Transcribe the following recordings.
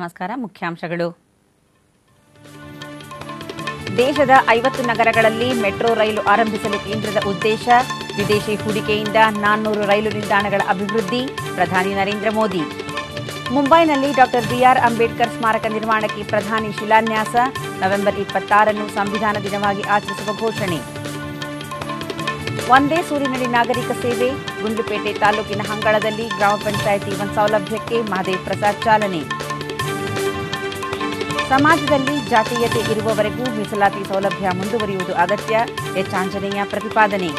ನಮಸ್ಕಾರ. ಮುಖ್ಯಾಂಶಗಳು. ದೇಶದ 50 ನಗರಗಳಲ್ಲಿ ಮೆಟ್ರೋ ರೈಲು ಆರಂಭಿಸಲು ಕೇಂದ್ರದ ಉದ್ದೇಶ. ವಿದೇಶಿ ಹೂಡಿಕೆಯಿಂದ 400 ರೈಲು ನಿಲ್ದಾಣಗಳ ಅಭಿವೃದ್ಧಿ. ಪ್ರಧಾನಿ ನರೇಂದ್ರ ಮೋದಿ. ಮುಂಬೈನಲ್ಲಿ ಡಾಕ್ಟರ್ ಬಿಆರ್ ಅಂಬೇಡ್ಕರ್ ಸ್ಮಾರಕ ನಿರ್ಮಾಣಕ್ಕೆ ಪ್ರಧಾನಿ ಶಿಲಾನ್ಯಾಸ. ನವೆಂಬರ್ 26 ಸಂವಿಧಾನ ದಿನವಾಗಿ ಆಚರಿಸುವ ಘೋಷಣೆ. ಒಂದೇ ಸೂರಿನಡಿ ನಾಗರಿಕ ಸೇವೆ. ಗುಂಡ್ಲುಪೇಟೆ ತಾಲೂಕಿನ ಹಂಗಳದಲ್ಲಿ ಗ್ರಾಮ ಪಂಚಾಯಿತಿ ಸೌಲಭ್ಯಕ್ಕೆ ಮಹದೇವ್ ಪ್ರಸಾದ್ ಚಾಲನೆ. ಸಮಾಜದಲ್ಲಿ ಜಾತೀಯತೆ ಇರುವವರೆಗೂ ಮೀಸಲಾತಿ ಸೌಲಭ್ಯ ಮುಂದುವರಿಯುವುದು ಅಗತ್ಯ. ಆಂಜನೇಯ ಪ್ರತಿಪಾದನೆ.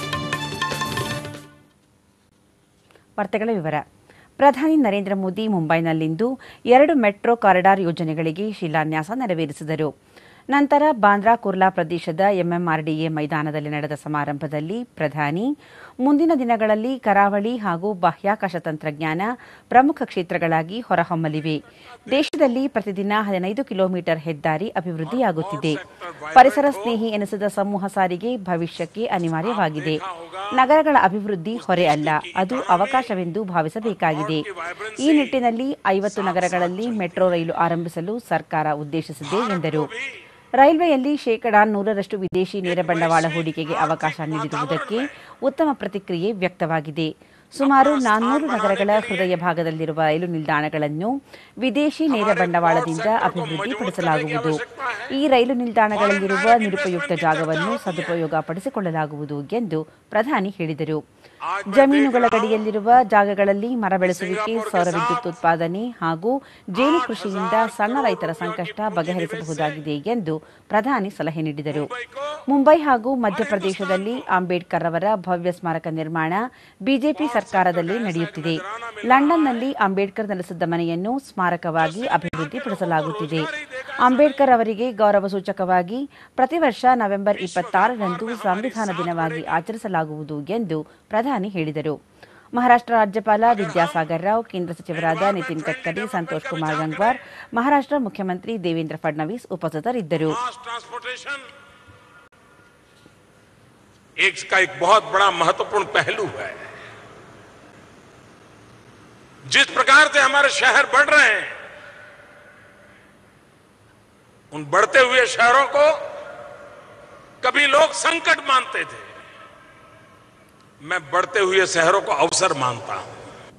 ವಾರ್ತೆಗಳ ವಿವರ. ಪ್ರಧಾನಿ ನರೇಂದ್ರ ಮೋದಿ ಮುಂಬೈನಲ್ಲಿಂದು 2 ಮೆಟ್ರೋ ಕಾರಿಡಾರ್ ಯೋಜನೆಗಳಿಗೆ ಶಿಲಾನ್ಯಾಸ ನೆರವೇರಿಸಿದರು. ನಂತರ ಬಾಂದ್ರಾ ಕುರ್ಲಾ ಪ್ರದೇಶದ ಎಂಎಂಆರ್ಡಿಎ ಮೈದಾನದಲ್ಲಿ ನಡೆದ ಸಮಾರಂಭದಲ್ಲಿ ಪ್ರಧಾನಿ ಮುಂದಿನ ದಿನಗಳಲ್ಲಿ ಕರಾವಳಿ ಹಾಗೂ ಬಾಹ್ಯಾಕಾಶ ತಂತ್ರಜ್ಞಾನ ಪ್ರಮುಖ ಕ್ಷೇತ್ರಗಳಾಗಿ ಹೊರಹೊಮ್ಮಲಿವೆ. ದೇಶದಲ್ಲಿ ಪ್ರತಿದಿನ 15 ಕಿಲೋಮೀಟರ್ ಹೆದ್ದಾರಿ ಅಭಿವೃದ್ಧಿಯಾಗುತ್ತಿದೆ. ಪರಿಸರ ಸ್ನೇಹಿ ಎನಿಸಿದ ಸಮೂಹ ಸಾರಿಗೆ ಭವಿಷ್ಯಕ್ಕೆ ಅನಿವಾರ್ಯವಾಗಿದೆ. ನಗರಗಳ ಅಭಿವೃದ್ಧಿ ಹೊರೆ ಅಲ್ಲ, ಅದು ಅವಕಾಶವೆಂದು ಭಾವಿಸಬೇಕಾಗಿದೆ. ಈ ನಿಟ್ಟಿನಲ್ಲಿ 50 ನಗರಗಳಲ್ಲಿ ಮೆಟ್ರೋ ರೈಲು ಆರಂಭಿಸಲು ಸರ್ಕಾರ ಉದ್ದೇಶಿಸಿದೆ ಎಂದರು. ರೈಲ್ವೆಯಲ್ಲಿ 100% ವಿದೇಶಿ ನೇರ ಬಂಡವಾಳ ಹೂಡಿಕೆಗೆ ಅವಕಾಶ ನೀಡಿರುವುದಕ್ಕೆ ಉತ್ತಮ ಪ್ರತಿಕ್ರಿಯೆ ವ್ಯಕ್ತವಾಗಿದೆ. ಸುಮಾರು 400 ನಗರಗಳ ಹೃದಯ ಭಾಗದಲ್ಲಿರುವ ರೈಲು ನಿಲ್ದಾಣಗಳನ್ನು ವಿದೇಶಿ ನೇರ ಬಂಡವಾಳದಿಂದ ಅಭಿವೃದ್ಧಿಪಡಿಸಲಾಗುವುದು. ಈ ರೈಲು ನಿಲ್ದಾಣಗಳಲ್ಲಿರುವ ನಿರುಪಯುಕ್ತ ಜಾಗವನ್ನು ಸದುಪಯೋಗಪಡಿಸಿಕೊಳ್ಳಲಾಗುವುದು ಎಂದು ಪ್ರಧಾನಿ ಹೇಳಿದರು. ಜಮೀನುಗಳ ಗಡಿಯಲ್ಲಿರುವ ಜಾಗಗಳಲ್ಲಿ ಮರ ಬೆಳೆಸುವಿಕೆ, ಸೌರ ವಿದ್ಯುತ್ ಉತ್ಪಾದನೆ ಹಾಗೂ ಜೇನು ಕೃಷಿಯಿಂದ ಸಣ್ಣ ರೈತರ ಸಂಕಷ್ಟ ಬಗೆಹರಿಸಬಹುದಾಗಿದೆ ಎಂದು ಪ್ರಧಾನಿ ಸಲಹೆ ನೀಡಿದರು. ಮುಂಬೈ ಹಾಗೂ ಮಧ್ಯಪ್ರದೇಶದಲ್ಲಿ ಅಂಬೇಡ್ಕರ್ ಅವರ ಭವ್ಯ ಸ್ಮಾರಕ ನಿರ್ಮಾಣ ಬಿಜೆಪಿ ಸರ್ಕಾರದಲ್ಲಿ ನಡೆಯುತ್ತಿದೆ. ಲಂಡನ್ನಲ್ಲಿ ಅಂಬೇಡ್ಕರ್ ನೆಲೆಸಿದ್ದ ಮನೆಯನ್ನು ಸ್ಮಾರಕವಾಗಿ ಅಭಿವೃದ್ಧಿಪಡಿಸಲಾಗುತ್ತಿದೆ. ಅಂಬೇಡ್ಕರ್ ಅವರಿಗೆ ಗೌರವ ಸೂಚಕವಾಗಿ ಪ್ರತಿ ವರ್ಷ ನವೆಂಬರ್ 26ರಂದು ಸಂವಿಧಾನ ದಿನವಾಗಿ ಆಚರಿಸಲಾಗುವುದು ಎಂದು ಪ್ರಧಾನಿ ಹೇಳಿದರು. ಮಹಾರಾಷ್ಟ್ರ ರಾಜ್ಯಪಾಲ ವಿದ್ಯಾಸಾಗರ್ ರಾವ್, ಕೇಂದ್ರ ಸಚಿವರಾದ ನಿತಿನ್ ಗಡ್ಕರಿ, ಸಂತೋಷ್ ಕುಮಾರ್ ಗಂಗ್ವಾರ್, ಮಹಾರಾಷ್ಟ್ರ ಮುಖ್ಯಮಂತ್ರಿ ದೇವೇಂದ್ರ ಫಡ್ನವೀಸ್ ಉಪಸ್ಥಿತರಿದ್ದರು. इसका एक बहुत बड़ा महत्वपूर्ण पहलू है. जिस प्रकार से हमारे शहर बढ़ रहे हैं, उन बढ़ते हुए शहरों को कभी लोग संकट मानते थे. मैं बढ़ते हुए शहरों को अवसर मानता हूं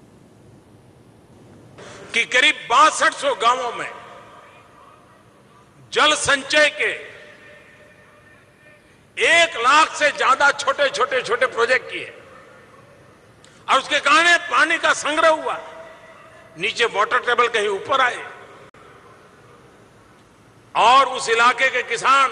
कि करीब 6200 गांवों में जल संचय के 1 लाख से ज्यादा छोटे प्रोजेक्ट किए और उसके कारण पानी का संग्रह हुआ. नीचे वाटर टेबल कहीं ऊपर आए और उस इलाके के किसान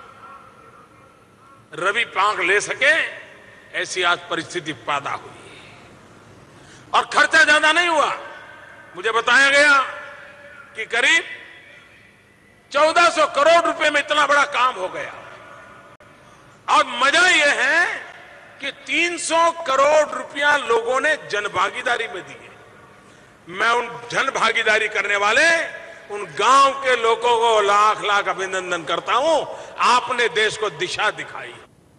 रबी पाक ले सके, ऐसी आज परिस्थिति पैदा हुई. और खर्चा ज्यादा नहीं हुआ. मुझे बताया गया कि करीब 1400 करोड़ रुपए में इतना बड़ा काम हो गया. और मजा यह है कि 300 करोड़ रुपया लोगों ने जन भागीदारी में दिए. मैं उन जन भागीदारी करने वाले उन गांव के लोगों को लाख लाख अभिनंदन करता हूं. आपने देश को दिशा दिखाई.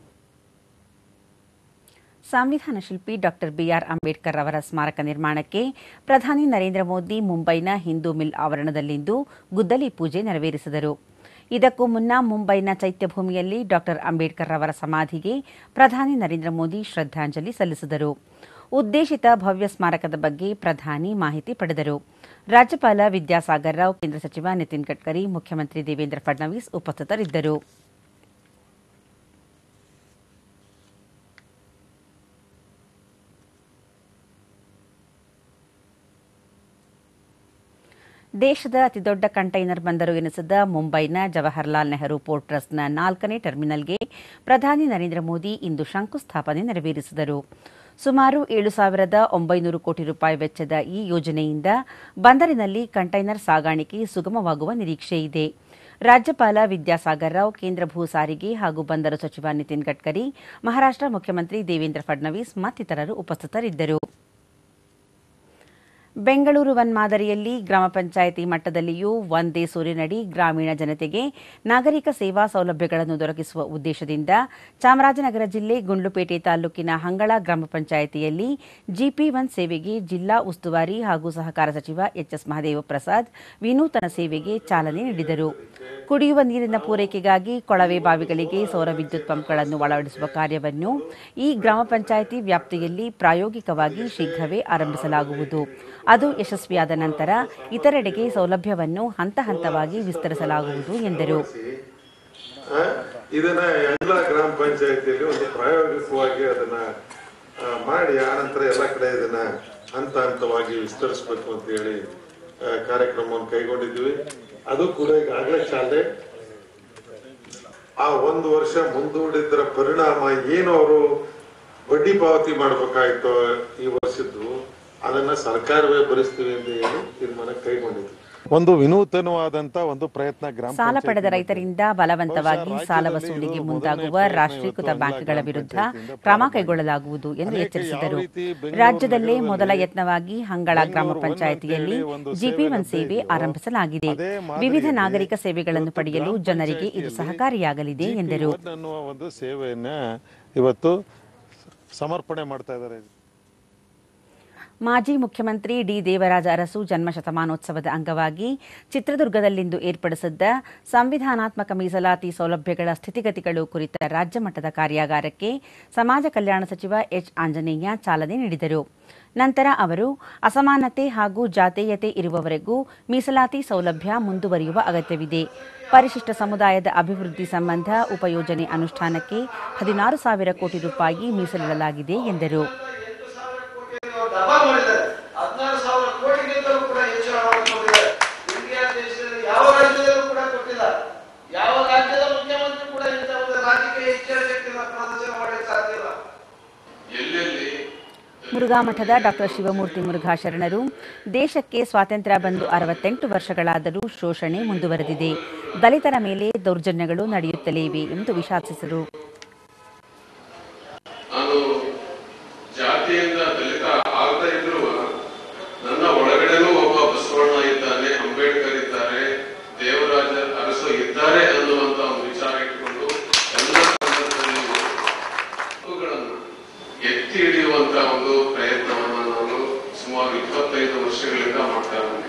ಸಂವಿಧಾನ ಶಿಲ್ಪಿ ಡಾಕ್ಟರ್ ಬಿಆರ್ ಅಂಬೇಡ್ಕರ್ ಅವರ ಸ್ಮಾರಕ ನಿರ್ಮಾಣಕ್ಕೆ ಪ್ರಧಾನಿ ನರೇಂದ್ರ ಮೋದಿ ಮುಂಬೈನ ಹಿಂದೂ ಮಿಲ್ ಆವರಣದಲ್ಲಿಂದು ಗುದ್ದಲಿ ಪೂಜೆ ನೆರವೇರಿಸಿದರು. ಇದಕ್ಕೂ ಮುನ್ನ ಮುಂಬೈನ ಚೈತ್ಯಭೂಮಿಯಲ್ಲಿ ಡಾಕ್ಟರ್ ಅಂಬೇಡ್ಕರ್ ಅವರ ಸಮಾಧಿಗೆ ಪ್ರಧಾನಿ ನರೇಂದ್ರ ಮೋದಿ ಶ್ರದ್ಧಾಂಜಲಿ ಸಲ್ಲಿಸಿದರು. ಉದ್ದೇಶಿತ ಭವ್ಯ ಸ್ಮಾರಕದ ಬಗ್ಗೆ ಪ್ರಧಾನಿ ಮಾಹಿತಿ ಪಡೆದರು. ರಾಜ್ಯಪಾಲ ವಿದ್ಯಾಸಾಗರ್ ರಾವ್, ಕೇಂದ್ರ ಸಚಿವ ನಿತಿನ್ ಗಡ್ಕರಿ, ಮುಖ್ಯಮಂತ್ರಿ ದೇವೇಂದ್ರ ಫಡ್ನವೀಸ್ ಉಪಸ್ಥಿತರಿದ್ದರು. ದೇಶದ ಅತಿದೊಡ್ಡ ಕಂಟೈನರ್ ಬಂದರು ಎನಿಸಿದ ಮುಂಬೈನ ಜವಾಹರ್ಲಾಲ್ ನೆಹರು ಪೋರ್ಟ್ ಟ್ರಸ್ಟ್ನ 4ನೇ ಟರ್ಮಿನಲ್ಗೆ ಪ್ರಧಾನಿ ನರೇಂದ್ರ ಮೋದಿ ಇಂದು ಶಂಕುಸ್ಥಾಪನೆ ನೆರವೇರಿಸಿದರು. ಸುಮಾರು 7,900 ಕೋಟಿ ರೂಪಾಯಿ ವೆಚ್ಚದ ಈ ಯೋಜನೆಯಿಂದ ಬಂದರಿನಲ್ಲಿ ಕಂಟೈನರ್ ಸಾಗಾಣಿಕೆ ಸುಗಮವಾಗುವ ನಿರೀಕ್ಷೆಯಿದೆ. ರಾಜ್ಯಪಾಲ ವಿದ್ಯಾಸಾಗರ್ ರಾವ್, ಕೇಂದ್ರ ಭೂ ಸಾರಿಗೆ ಹಾಗೂ ಬಂದರು ಸಚಿವ ನಿತಿನ್ ಗಡ್ಕರಿ, ಮಹಾರಾಷ್ಟ್ರ ಮುಖ್ಯಮಂತ್ರಿ ದೇವೇಂದ್ರ ಫಡ್ನವೀಸ್ ಮತ್ತಿತರರು ಉಪಸ್ಥಿತರಿದ್ದರು. ಬೆಂಗಳೂರು ಮಾದರಿಯಲ್ಲಿ ಗ್ರಾಮ ಪಂಚಾಯಿತಿ ಮಟ್ಟದಲ್ಲಿಯೂ ಒಂದೇ ಸೂರಿನಡಿ ಗ್ರಾಮೀಣ ಜನತೆಗೆ ನಾಗರಿಕ ಸೇವಾ ಸೌಲಭ್ಯಗಳನ್ನು ದೊರಕಿಸುವ ಉದ್ದೇಶದಿಂದ ಚಾಮರಾಜನಗರ ಜಿಲ್ಲೆ ಗುಂಡ್ಲುಪೇಟೆ ತಾಲೂಕಿನ ಹಂಗಳ ಗ್ರಾಮ ಪಂಚಾಯಿತಿಯಲ್ಲಿ ಜಿಪಿ1 ಸೇವೆಗೆ ಜಿಲ್ಲಾ ಉಸ್ತುವಾರಿ ಹಾಗೂ ಸಹಕಾರ ಸಚಿವ ಎಚ್ಎಸ್ ಮಹದೇವಪ್ರಸಾದ್ ವಿನೂತನ ಸೇವೆಗೆ ಚಾಲನೆ ನೀಡಿದರು. ಕುಡಿಯುವ ನೀರಿನ ಪೂರೈಕೆಗಾಗಿ ಕೊಳವೆ ಬಾವಿಗಳಿಗೆ ಸೌರ ವಿದ್ಯುತ್ ಪಂಪ್ಗಳನ್ನು ಅಳವಡಿಸುವ ಕಾರ್ಯವನ್ನು ಈ ಗ್ರಾಮ ಪಂಚಾಯಿತಿ ವ್ಯಾಪ್ತಿಯಲ್ಲಿ ಪ್ರಾಯೋಗಿಕವಾಗಿ ಶೀಘ್ರವೇ ಆರಂಭಿಸಲಾಗುವುದು. ಅದು ಯಶಸ್ವಿಯಾದ ನಂತರ ಇತರೆಡೆಗೆ ಸೌಲಭ್ಯವನ್ನು ಹಂತ ಹಂತವಾಗಿ ವಿಸ್ತರಿಸಲಾಗುವುದು ಎಂದರು. ಇದನ್ನ ಎಲ್ಲ ಗ್ರಾಮ ಪಂಚಾಯಿತಿಯಲ್ಲಿ ಒಂದು ಪ್ರಾಯೋಗಿಕವಾಗಿ ಅದನ್ನ ಮಾಡಿ ಆನಂತರ ಎಲ್ಲ ಕಡೆ ಇದನ್ನ ಹಂತ ಹಂತವಾಗಿ ವಿಸ್ತರಿಸಬೇಕು ಅಂತ ಹೇಳಿ ಕಾರ್ಯಕ್ರಮವನ್ನು ಕೈಗೊಂಡಿದ್ವಿ. ಅದು ಕೂಡ ಈಗಾಗಲೇ ಚಾಲನೆ. ಆ ಒಂದು ವರ್ಷ ಮುಂದೂಡಿದ್ರ ಪರಿಣಾಮ ಏನು ಅವರು ಬಡ್ಡಿ ಪಾವತಿ ಮಾಡಬೇಕಾಯ್ತು ಈ ವರ್ಷದ್ದು ಅದನ್ನ ಸರ್ಕಾರವೇ ಭರಿಸ್ತೀವಿ ಅಂತ ಹೇಳಿ ತೀರ್ಮಾನ ಕೈಗೊಂಡಿದೆ. ಒಂದು ವಿನೂತನವಾದಂತ ಒಂದು ಪ್ರಯತ್ನ. ಸಾಲ ಪಡೆದ ರೈತರಿಂದ ಬಲವಂತವಾಗಿ ಸಾಲ ವಸೂಲಿಗೆ ಮುಂದಾಗುವ ರಾಷ್ಟ್ರೀಕೃತ ಬ್ಯಾಂಕ್ಗಳ ವಿರುದ್ಧ ಕ್ರಮ ಕೈಗೊಳ್ಳಲಾಗುವುದು ಎಂದು ಎಚ್ಚರಿಸಿದರು. ರಾಜ್ಯದಲ್ಲೇ ಮೊದಲ ಯತ್ನವಾಗಿ ಹಂಗಳ ಗ್ರಾಮ ಪಂಚಾಯಿತಿಯಲ್ಲಿ ಜಿಪಿ1 ಸೇವೆ ಆರಂಭಿಸಲಾಗಿದೆ. ವಿವಿಧ ನಾಗರಿಕ ಸೇವೆಗಳನ್ನು ಪಡೆಯಲು ಜನರಿಗೆ ಇದು ಸಹಕಾರಿಯಾಗಲಿದೆ ಎಂದರು. ಒಂದು ಸೇವೆಯನ್ನ ಇವತ್ತು ಸಮರ್ಪಣೆ ಮಾಡ್ತಾ ಇದ್ದಾರೆ. ಮಾಜಿ ಮುಖ್ಯಮಂತ್ರಿ ಡಿ. ದೇವರಾಜ ಅರಸು ಜನ್ಮ ಶತಮಾನೋತ್ಸವದ ಅಂಗವಾಗಿ ಚಿತ್ರದುರ್ಗದಲ್ಲಿಂದು ಏರ್ಪಡಿಸಿದ್ದ ಸಂವಿಧಾನಾತ್ಮಕ ಮೀಸಲಾತಿ ಸೌಲಭ್ಯಗಳ ಸ್ಥಿತಿಗತಿಗಳು ಕುರಿತ ರಾಜ್ಯ ಮಟ್ಟದ ಕಾರ್ಯಾಗಾರಕ್ಕೆ ಸಮಾಜ ಕಲ್ಯಾಣ ಸಚಿವ ಎಚ್. ಆಂಜನೇಯ ಚಾಲನೆ ನೀಡಿದರು. ನಂತರ ಅವರು ಅಸಮಾನತೆ ಹಾಗೂ ಜಾತೀಯತೆ ಇರುವವರೆಗೂ ಮೀಸಲಾತಿ ಸೌಲಭ್ಯ ಮುಂದುವರಿಯುವ ಅಗತ್ಯವಿದೆ. ಪರಿಶಿಷ್ಟ ಸಮುದಾಯದ ಅಭಿವೃದ್ಧಿ ಸಂಬಂಧ ಉಪಯೋಜನೆ ಅನುಷ್ಠಾನಕ್ಕೆ 16,000 ಕೋಟಿ ರೂಪಾಯಿ ಮೀಸಲಿಡಲಾಗಿದೆ ಎಂದರು. 16,000 ಕೋಟಿಗಿಂತಲೂ ಕೂಡ ಹೆಚ್ಚು ಹಣವನ್ನು ಕೊಟ್ಟಿದ್ದಾರೆ. ಇಂಡಿಯಾ ದೇಶದಲ್ಲಿ ಯಾವ ರಾಜ್ಯದಲ್ಲೂ ಕೂಡ ಕೊಟ್ಟಿಲ್ಲ. ಯಾವ ರಾಜ್ಯದ ಮುಖ್ಯಮಂತ್ರಿ ಕೂಡ ಇಂಥ ಒಂದು ರಾಜಕೀಯ ಇಚ್ಛಾಶಕ್ತಿಯನ್ನು ಪ್ರದರ್ಶನ ಮಾಡಲಿಕ್ಕೆ ಸಾಧ್ಯ ಇಲ್ಲ. ಎಲ್ಲೆಲ್ಲಿ ಮುರುಘಾ ಮಠದ ಡಾ. ಶಿವಮೂರ್ತಿ ಮುರುಘಾ ಶರಣರು ದೇಶಕ್ಕೆ ಸ್ವಾತಂತ್ರ್ಯ ಬಂದು 68 ವರ್ಷಗಳಾದರೂ ಶೋಷಣೆ ಮುಂದುವರೆದಿದೆ. ದಲಿತರ ಮೇಲೆ ದೌರ್ಜನ್ಯಗಳು ನಡೆಯುತ್ತಲೇ ಇವೆ ಎಂದು ವಿಷಾದಿಸಿದರು. ಜಾತಿಯಿಂದ ದಲಿತ ಆಗದ ಇದ್ರು ನನ್ನ ಒಳಗಡೆನೂ ಒಬ್ಬ ಬಸವಣ್ಣ ಇದ್ದಾನೆ, ಅಂಬೇಡ್ಕರ್ ಇದ್ದಾರೆ, ದೇವರಾಜ ಅರಸು ಇದ್ದಾರೆ ಅನ್ನುವಂತ ಒಂದು ವಿಚಾರ ಇಟ್ಟುಕೊಂಡು ಎಲ್ಲ ಸಂದರ್ಭದಲ್ಲಿ ಅವುಗಳನ್ನು ಎತ್ತಿ ಹಿಡಿಯುವಂತ ಒಂದು ಪ್ರಯತ್ನವನ್ನು ನಾನು ಸುಮಾರು 25 ವರ್ಷಗಳಿಂದ ಮಾಡ್ತಾ ಬಂದಿದ್ದೇನೆ.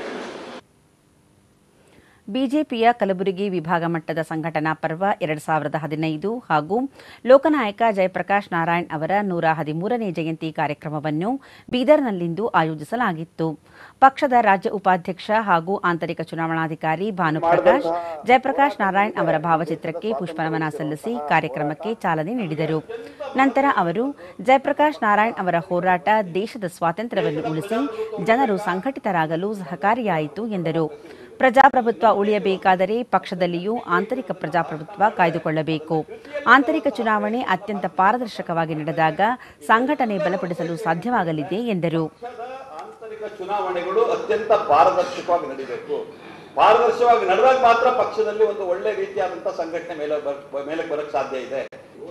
ಬಿಜೆಪಿಯ ಕಲಬುರಗಿ ವಿಭಾಗ ಮಟ್ಟದ ಸಂಘಟನಾ ಪರ್ವ 2015 ಹಾಗೂ ಲೋಕನಾಯಕ ಜಯಪ್ರಕಾಶ್ ನಾರಾಯಣ್ ಅವರ 113ನೇ ಜಯಂತಿ ಕಾರ್ಯಕ್ರಮವನ್ನು ಬೀದರ್ನಲ್ಲಿಂದು ಆಯೋಜಿಸಲಾಗಿತ್ತು. ಪಕ್ಷದ ರಾಜ್ಯ ಉಪಾಧ್ಯಕ್ಷ ಹಾಗೂ ಆಂತರಿಕ ಚುನಾವಣಾಧಿಕಾರಿ ಭಾನುಪ್ರಕಾಶ್ ಜಯಪ್ರಕಾಶ್ ನಾರಾಯಣ್ ಅವರ ಭಾವಚಿತ್ರಕ್ಕೆ ಪುಷ್ಪನಮನ ಸಲ್ಲಿಸಿ ಕಾರ್ಯಕ್ರಮಕ್ಕೆ ಚಾಲನೆ ನೀಡಿದರು. ನಂತರ ಅವರು ಜಯಪ್ರಕಾಶ್ ನಾರಾಯಣ್ ಅವರ ಹೋರಾಟ ದೇಶದ ಸ್ವಾತಂತ್ರ್ಯವನ್ನು ಉಳಿಸಿ ಜನರು ಸಂಘಟಿತರಾಗಲು ಸಹಕಾರಿಯಾಯಿತು ಎಂದರು. ಪ್ರಜಾಪ್ರಭುತ್ವ ಉಳಿಯಬೇಕಾದರೆ ಪಕ್ಷದಲ್ಲಿಯೂ ಆಂತರಿಕ ಪ್ರಜಾಪ್ರಭುತ್ವ ಕಾಯ್ದುಕೊಳ್ಳಬೇಕು. ಆಂತರಿಕ ಚುನಾವಣೆ ಅತ್ಯಂತ ಪಾರದರ್ಶಕವಾಗಿ ನಡೆದಾಗ ಸಂಘಟನೆ ಬಲಪಡಿಸಲು ಸಾಧ್ಯವಾಗಲಿದೆ ಎಂದರು. ಆಂತರಿಕ ಚುನಾವಣೆಗಳು ಅತ್ಯಂತ ಪಾರದರ್ಶಕವಾಗಿ ನಡೆಯಬೇಕು. ಪಾರದರ್ಶಕವಾಗಿ ನಡೆದಾಗ ಮಾತ್ರ ಪಕ್ಷದಲ್ಲಿ ಒಂದು ಒಳ್ಳೆ ರೀತಿಯಾದಂತಹ ಸಂಘಟನೆ ಮೇಲೆ ಬರಕ್ಕೆ ಸಾಧ್ಯ ಇದೆ.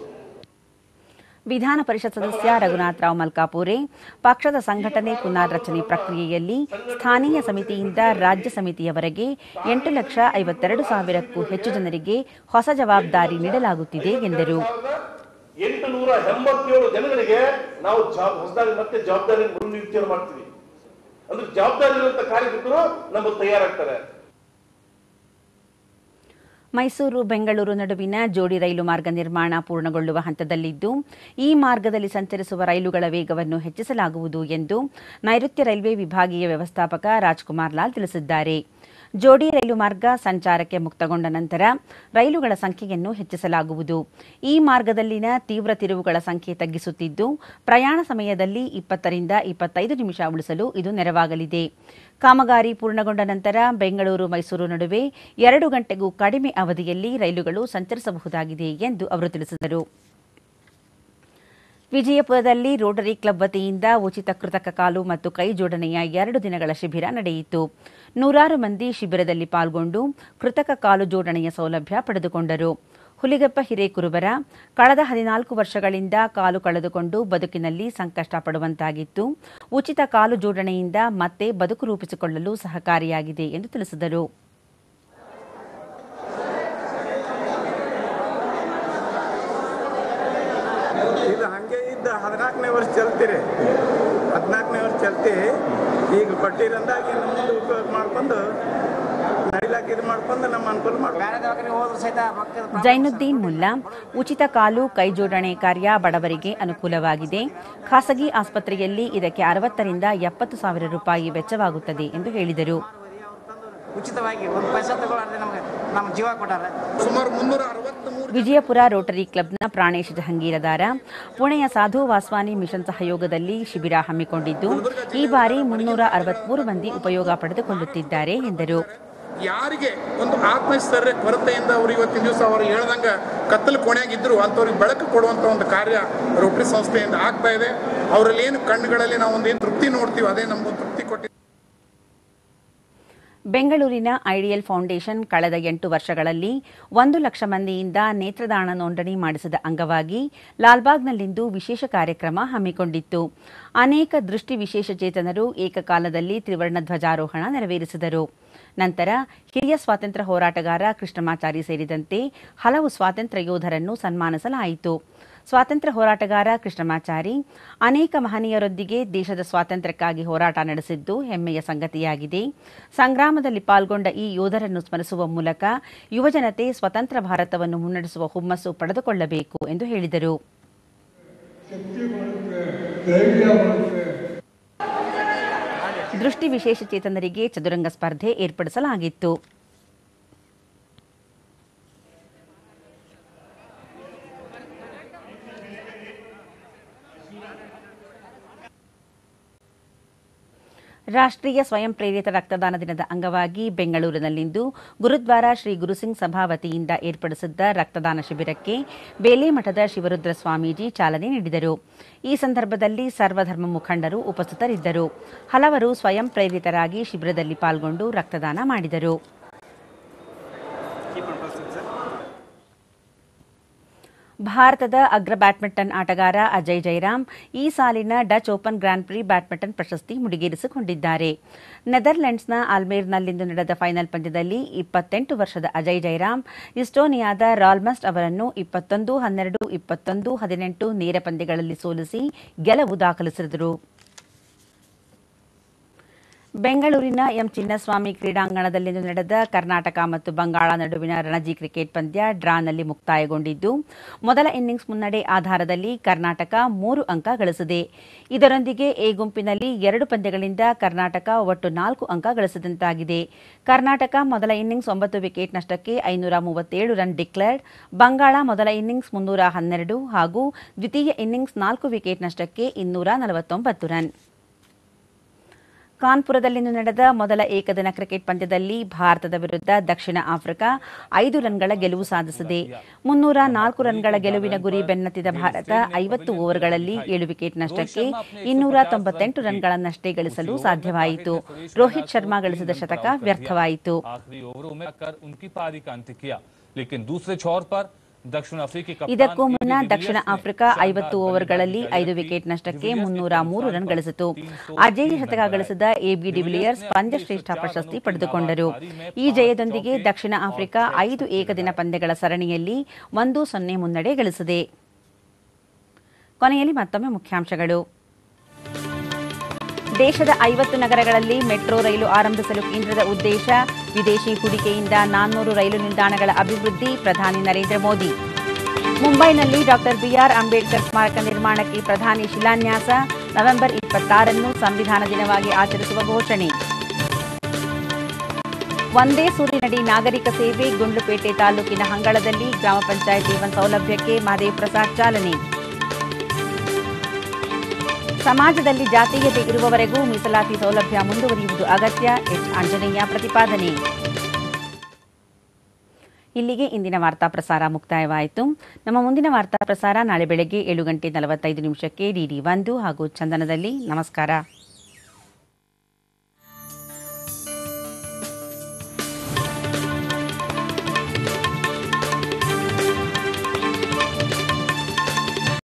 ವಿಧಾನ ಪರಿಷತ್ ಸದಸ್ಯ ರಘುನಾಥರಾವ್ ಮಲ್ಕಾಪುರೆ ಪಕ್ಷದ ಸಂಘಟನೆ ಪುನರ್ರಚನೆ ಪ್ರಕ್ರಿಯೆಯಲ್ಲಿ ಸ್ಥಾನೀಯ ಸಮಿತಿಯಿಂದ ರಾಜ್ಯ ಸಮಿತಿಯವರೆಗೆ 8,52,000ಕ್ಕೂ ಹೆಚ್ಚು ಜನರಿಗೆ ಹೊಸ ಜವಾಬ್ದಾರಿ ನೀಡಲಾಗುತ್ತಿದೆ ಎಂದರು. 887 ಜನಗಳಿಗೆ ನಾವು ಹೊಸದಾಗಿ ಮತ್ತೆ ಜವಾಬ್ದಾರಿ ಮರುನಿಯುಕ್ತಿಯನ್ನು ಮಾಡ್ತೀವಿ. ಅಂದ್ರೆ ಜವಾಬ್ದಾರಿ ಇರುವಂತ ಕಾರ್ಯಕರ್ತರು ನಮಗೆ ತಯಾರಾಗ್ತಾರೆ. ಮೈಸೂರು ಬೆಂಗಳೂರು ನಡುವಿನ ಜೋಡಿ ರೈಲು ಮಾರ್ಗ ನಿರ್ಮಾಣ ಪೂರ್ಣಗೊಳ್ಳುವ ಹಂತದಲ್ಲಿದ್ದು ಈ ಮಾರ್ಗದಲ್ಲಿ ಸಂಚರಿಸುವ ರೈಲುಗಳ ವೇಗವನ್ನು ಹೆಚ್ಚಿಸಲಾಗುವುದು ಎಂದು ನೈಋತ್ಯ ರೈಲ್ವೆ ವಿಭಾಗೀಯ ವ್ಯವಸ್ಥಾಪಕ ರಾಜ್ಕುಮಾರ್ ಲಾಲ್ ತಿಳಿಸಿದ್ದಾರೆ. ಜೋಡಿ ರೈಲು ಮಾರ್ಗ ಸಂಚಾರಕ್ಕೆ ಮುಕ್ತಗೊಂಡ ನಂತರ ರೈಲುಗಳ ಸಂಖ್ಯೆಯನ್ನು ಹೆಚ್ಚಿಸಲಾಗುವುದು. ಈ ಮಾರ್ಗದಲ್ಲಿನ ತೀವ್ರ ತಿರುವುಗಳ ಸಂಖ್ಯೆ ತಗ್ಗಿಸುತ್ತಿದ್ದು ಪ್ರಯಾಣ ಸಮಯದಲ್ಲಿ 20 ರಿಂದ 25 ನಿಮಿಷ ಉಳಿಸಲು ಇದು ನೆರವಾಗಲಿದೆ. ಕಾಮಗಾರಿ ಪೂರ್ಣಗೊಂಡ ನಂತರ ಬೆಂಗಳೂರು ಮೈಸೂರು ನಡುವೆ 2 ಗಂಟೆಗೂ ಕಡಿಮೆ ಅವಧಿಯಲ್ಲಿ ರೈಲುಗಳು ಸಂಚರಿಸಬಹುದಾಗಿದೆ ಎಂದು ಅವರು ತಿಳಿಸಿದರು. ವಿಜಯಪುರದಲ್ಲಿ ರೋಟರಿ ಕ್ಲಬ್ ವತಿಯಿಂದ ಉಚಿತ ಕೃತಕ ಕಾಲು ಮತ್ತು ಕೈ ಜೋಡಣೆಯ 2 ದಿನಗಳ ಶಿಬಿರ ನಡೆಯಿತು. ನೂರಾರು ಮಂದಿ ಶಿಬಿರದಲ್ಲಿ ಪಾಲ್ಗೊಂಡು ಕೃತಕ ಕಾಲು ಜೋಡಣೆಯ ಸೌಲಭ್ಯ ಪಡೆದುಕೊಂಡರು. ಹುಲಿಗೆಪ್ಪ ಹಿರೇಕುರುಬರ ಕಳೆದ 14 ವರ್ಷಗಳಿಂದ ಕಾಲು ಕಳೆದುಕೊಂಡು ಬದುಕಿನಲ್ಲಿ ಸಂಕಷ್ಟ ಪಡುವಂತಾಗಿತ್ತು. ಉಚಿತ ಕಾಲು ಜೋಡಣೆಯಿಂದ ಮತ್ತೆ ಬದುಕು ರೂಪಿಸಿಕೊಳ್ಳಲು ಸಹಕಾರಿಯಾಗಿದೆ ಎಂದು ತಿಳಿಸಿದರು. ಇದು ಹಂಗೆ ಇದ್ದ 14ನೇ ವರ್ಷ ಚಲ್ತೀರಿ 14ನೇ ವರ್ಷ ಚಲ್ತಿ ಈಗ ಕೊಟ್ಟಿರಂದಾಗಿ ಇನ್ನು ಮುಂದೆ ಉಪಯೋಗ ಮಾಡ್ಕೊಂಡು ನಡಿಲಾಕ ಇದು ಮಾಡ್ಕೊಂಡು ನಮ್ಮ ಅನುಕೂಲ ಮಾಡ್ಕೊಂಡು. ಜೈನುದ್ದೀನ್ ಮುಲ್ಲಾ ಉಚಿತ ಕಾಲು ಕೈ ಜೋಡಣೆ ಕಾರ್ಯ ಬಡವರಿಗೆ ಅನುಕೂಲವಾಗಿದೆ. ಖಾಸಗಿ ಆಸ್ಪತ್ರೆಯಲ್ಲಿ ಇದಕ್ಕೆ 60 ರಿಂದ 70 ಸಾವಿರ ರೂಪಾಯಿ ವೆಚ್ಚವಾಗುತ್ತದೆ ಎಂದು ಹೇಳಿದರು. ಉಚಿತವಾಗಿ ಒಂದು ಪೈಸೆ ತಗೊಳ್ಳಾರ್ದೆ ನಮಗೆ ನಮ್ಮ ಜೀವ ಕೊಟ್ಟಾರೆ. ಸುಮಾರು 363 ವಿಜಯಪುರ ರೋಟರಿ ಕ್ಲಬ್ನ ಪ್ರಾಣೇಶ್ ಜಹಂಗೀರದಾರ ಪುಣೆಯ ಸಾಧು ವಾಸ್ವಾನಿ ಮಿಷನ್ ಸಹಯೋಗದಲ್ಲಿ ಶಿಬಿರ ಹಮ್ಮಿಕೊಂಡಿದ್ದು ಈ ಬಾರಿ 363 ಮಂದಿ ಉಪಯೋಗ ಪಡೆದುಕೊಳ್ಳುತ್ತಿದ್ದಾರೆ ಎಂದರು. ಯಾರಿಗೆ ಒಂದು ಆತ್ಮಸ್ಥೈರ್ಯ ಕೊರತೆಯಿಂದ ಅವರು ಇವತ್ತಿನ ದಿವಸ ಅವರು ಹೇಳ್ದಂಗ ಕತ್ತಲು ಕೋಣೆಯಾಗಿದ್ರು ಅಂಥವ್ರಿಗೆ ಬೆಳಕು ಕೊಡುವಂಥ ಒಂದು ಕಾರ್ಯ ರೋಟರಿ ಸಂಸ್ಥೆಯಿಂದ ಆಗ್ತಾ ಇದೆ. ಅವರಲ್ಲಿ ಏನು ಕಣ್ಣುಗಳಲ್ಲಿ ನಾವು ಒಂದು ಏನು ತೃಪ್ತಿ ನೋಡ್ತೀವಿ ಅದೇ ನಮಗೊಂದು ತೃಪ್ತಿ ಕೊಟ್ಟಿದೆ. ಬೆಂಗಳೂರಿನ ಐಡಿಯಲ್ ಫೌಂಡೇಶನ್ ಕಳೆದ 8 ವರ್ಷಗಳಲ್ಲಿ 1 ಲಕ್ಷ ಮಂದಿಯಿಂದ ನೇತ್ರದಾನ ನೋಂದಣಿ ಮಾಡಿಸಿದ ಅಂಗವಾಗಿ ಲಾಲ್ಬಾಗ್ನಲ್ಲಿಂದು ವಿಶೇಷ ಕಾರ್ಯಕ್ರಮ ಹಮ್ಮಿಕೊಂಡಿತ್ತು. ಅನೇಕ ದೃಷ್ಟಿ ವಿಶೇಷಚೇತನರು ಏಕಕಾಲದಲ್ಲಿ ತ್ರಿವರ್ಣ ಧ್ವಜಾರೋಹಣ ನೆರವೇರಿಸಿದರು. ನಂತರ ಹಿರಿಯ ಸ್ವಾತಂತ್ರ್ಯ ಹೋರಾಟಗಾರ ಕೃಷ್ಣಮಾಚಾರಿ ಸೇರಿದಂತೆ ಹಲವು ಸ್ವಾತಂತ್ರ್ಯ ಯೋಧರನ್ನು ಸನ್ಮಾನಿಸಲಾಯಿತು. ಸ್ವಾತಂತ್ರ್ಯ ಹೋರಾಟಗಾರ ಕೃಷ್ಣಮಾಚಾರಿ ಅನೇಕ ಮಹನೀಯರೊಂದಿಗೆ ದೇಶದ ಸ್ವಾತಂತ್ರ್ಯಕ್ಕಾಗಿ ಹೋರಾಟ ನಡೆಸಿದ್ದು ಹೆಮ್ಮೆಯ ಸಂಗತಿಯಾಗಿದೆ. ಸಂಗ್ರಾಮದಲ್ಲಿ ಪಾಲ್ಗೊಂಡ ಈ ಯೋಧರನ್ನು ಸ್ಮರಿಸುವ ಮೂಲಕ ಯುವಜನತೆ ಸ್ವತಂತ್ರ ಭಾರತವನ್ನು ಮುನ್ನಡೆಸುವ ಹುಮ್ಮಸ್ಸು ಪಡೆದುಕೊಳ್ಳಬೇಕು ಎಂದು ಹೇಳಿದರು. ದೃಷ್ಟಿ ವಿಶೇಷಚೇತನರಿಗೆ ಚದುರಂಗ ಸ್ಪರ್ಧೆ ಏರ್ಪಡಿಸಲಾಗಿತ್ತು. ರಾಷ್ಟ್ರೀಯ ಸ್ವಯಂ ಪ್ರೇರಿತ ರಕ್ತದಾನ ದಿನದ ಅಂಗವಾಗಿ ಬೆಂಗಳೂರಿನಲ್ಲಿಂದು ಗುರುದ್ವಾರ ಶ್ರೀ ಗುರುಸಿಂಗ್ ಸಭಾ ವತಿಯಿಂದ ಏರ್ಪಡಿಸಿದ್ದ ರಕ್ತದಾನ ಶಿಬಿರಕ್ಕೆ ಬೇಲೆಮಠದ ಶಿವರುದ್ರ ಸ್ವಾಮೀಜಿ ಚಾಲನೆ ನೀಡಿದರು. ಈ ಸಂದರ್ಭದಲ್ಲಿ ಸರ್ವಧರ್ಮ ಮುಖಂಡರು ಉಪಸ್ಥಿತರಿದ್ದರು. ಹಲವರು ಸ್ವಯಂ ಪ್ರೇರಿತರಾಗಿ ಶಿಬಿರದಲ್ಲಿ ಪಾಲ್ಗೊಂಡು ರಕ್ತದಾನ ಮಾಡಿದರು. ಭಾರತದ ಅಗ್ರ ಬ್ಯಾಡ್ಮಿಂಟನ್ ಆಟಗಾರ ಅಜಯ್ ಜಯರಾಮ್ ಈ ಸಾಲಿನ Dutch Open Grand Prix badminton ಪ್ರಶಸ್ತಿ ಮುಡಿಗೇರಿಸಿಕೊಂಡಿದ್ದಾರೆ. ನೆದರ್ಲೆಂಡ್ಸ್ನ ಆಲ್ಮೇರ್ನಲ್ಲಿಂದು ನಡೆದ ಫೈನಲ್ ಪಂದ್ಯದಲ್ಲಿ 28 ವರ್ಷದ ಅಜಯ್ ಜಯರಾಮ್ ಇಸ್ಟೋನಿಯಾದ ರಾಲ್ಮಸ್ಟ್ ಅವರನ್ನು 21-12, 21-18 ನೇರ ಪಂದ್ಯಗಳಲ್ಲಿ ಸೋಲಿಸಿ ಗೆಲುವು ದಾಖಲಿಸಿದರು. ಬೆಂಗಳೂರಿನ ಎಂ ಚಿನ್ನಸ್ವಾಮಿ ಕ್ರೀಡಾಂಗಣದಲ್ಲಿಂದು ನಡೆದ ಕರ್ನಾಟಕ ಮತ್ತು ಬಂಗಾಳ ನಡುವಿನ ರಣಜಿ ಕ್ರಿಕೆಟ್ ಪಂದ್ಯ ಡ್ರಾನಲ್ಲಿ ಮುಕ್ತಾಯಗೊಂಡಿದ್ದು ಮೊದಲ ಇನ್ನಿಂಗ್ಸ್ ಮುನ್ನಡೆ ಆಧಾರದಲ್ಲಿ ಕರ್ನಾಟಕ 3 ಅಂಕ ಗಳಿಸಿದೆ. ಇದರೊಂದಿಗೆ ಎ ಗುಂಪಿನಲ್ಲಿ 2 ಪಂದ್ಯಗಳಿಂದ ಕರ್ನಾಟಕ ಒಟ್ಟು 4 ಅಂಕ ಗಳಿಸಿದಂತಾಗಿದೆ. ಕರ್ನಾಟಕ ಮೊದಲ ಇನ್ನಿಂಗ್ಸ್ 9 ವಿಕೆಟ್ ನಷ್ಟಕ್ಕೆ 537 ರನ್ ಡಿಕ್ಲೇರ್ಡ್, ಬಂಗಾಳ ಮೊದಲ ಇನ್ನಿಂಗ್ಸ್ 312 ಹಾಗೂ ದ್ವಿತೀಯ ಇನ್ನಿಂಗ್ಸ್ 4 ವಿಕೆಟ್ ನಷ್ಟಕ್ಕೆ 249 ರನ್. ಕಾನ್ಪುರದಲ್ಲಿಂದು ನಡೆದ ಮೊದಲ ಏಕದಿನ ಕ್ರಿಕೆಟ್ ಪಂದ್ಯದಲ್ಲಿ ಭಾರತದ ವಿರುದ್ಧ ದಕ್ಷಿಣ ಆಫ್ರಿಕಾ 5 ರನ್ಗಳ ಗೆಲುವು ಸಾಧಿಸಿದೆ. 304 ರನ್ಗಳ ಗೆಲುವಿನ ಗುರಿ ಬೆನ್ನತ್ತಿದ ಭಾರತ 50 ಓವರ್ಗಳಲ್ಲಿ 7 ವಿಕೆಟ್ ನಷ್ಟಕ್ಕೆ 298 ರನ್ಗಳನ್ನಷ್ಟೇ ಗಳಿಸಲು ಸಾಧ್ಯವಾಯಿತು. ರೋಹಿತ್ ಶರ್ಮಾ ಗಳಿಸಿದ ಶತಕ ವ್ಯರ್ಥವಾಯಿತು. ಇದಕ್ಕೂ ಮುನ್ನ ದಕ್ಷಿಣ ಆಫ್ರಿಕಾ 50 ಓವರ್ಗಳಲ್ಲಿ 5 ವಿಕೆಟ್ ನಷ್ಟಕ್ಕೆ 303 ರನ್ ಗಳಿಸಿತು. ಅಜೇಯ ಶತಕ ಗಳಿಸಿದ ಎಬಿ ಡಿವಿಲಿಯರ್ಸ್ ಪಂದ್ಯಶ್ರೇಷ್ಠ ಪ್ರಶಸ್ತಿ ಪಡೆದುಕೊಂಡರು. ಈ ಜಯದೊಂದಿಗೆ ದಕ್ಷಿಣ ಆಫ್ರಿಕಾ 5 ಏಕದಿನ ಪಂದ್ಯಗಳ ಸರಣಿಯಲ್ಲಿ 1-0 ಮುನ್ನಡೆ ಗಳಿಸಿದೆ. ಕೊನೆಯಲ್ಲಿ ಮತ್ತೊಮ್ಮೆ ಮುಖ್ಯಾಂಶಗಳು. ದೇಶದ 50 ನಗರಗಳಲ್ಲಿ ಮೆಟ್ರೋ ರೈಲು ಆರಂಭಿಸಲು ಕೇಂದ್ರದ ಉದ್ದೇಶ. ವಿದೇಶಿ ಹೂಡಿಕೆಯಿಂದ 400 ರೈಲು ನಿಲ್ದಾಣಗಳ ಅಭಿವೃದ್ಧಿ. ಪ್ರಧಾನಿ ನರೇಂದ್ರ ಮೋದಿ. ಮುಂಬೈನಲ್ಲಿ ಡಾಕ್ಟರ್ ಬಿಆರ್ ಅಂಬೇಡ್ಕರ್ ಸ್ಮಾರಕ ನಿರ್ಮಾಣಕ್ಕೆ ಪ್ರಧಾನಿ ಶಿಲಾನ್ಯಾಸ. ನವೆಂಬರ್ 26 ಸಂವಿಧಾನ ದಿನವಾಗಿ ಆಚರಿಸುವ ಘೋಷಣೆ. ಒಂದೇ ಸೂರಿನಡಿ ನಾಗರಿಕ ಸೇವೆ. ಗುಂಡ್ಲುಪೇಟೆ ತಾಲೂಕಿನ ಹಂಗಳದಲ್ಲಿ ಗ್ರಾಮ ಪಂಚಾಯತ್ ಏವನ್ ಸೌಲಭ್ಯಕ್ಕೆ ಮಹದೇವ್ ಪ್ರಸಾದ್ ಚಾಲನೆ. ಸಮಾಜದಲ್ಲಿ ಜಾತೀಯತೆ ಇರುವವರೆಗೂ ಮೀಸಲಾತಿ ಸೌಲಭ್ಯ ಮುಂದುವರಿಯುವುದು ಅಗತ್ಯ. ಎಚ್ ಆಂಜನೇಯ ಪ್ರತಿಪಾದನೆ. ಇಲ್ಲಿಗೆ ಇಂದಿನ ವಾರ್ತಾ ಪ್ರಸಾರ ಮುಕ್ತಾಯವಾಯಿತು. ನಮ್ಮ ಮುಂದಿನ ವಾರ್ತಾ ಪ್ರಸಾರ ನಾಳೆ ಬೆಳಗ್ಗೆ 7:45 ಡಿಡಿ 1 ಹಾಗೂ ಚಂದನದಲ್ಲಿ. ನಮಸ್ಕಾರ.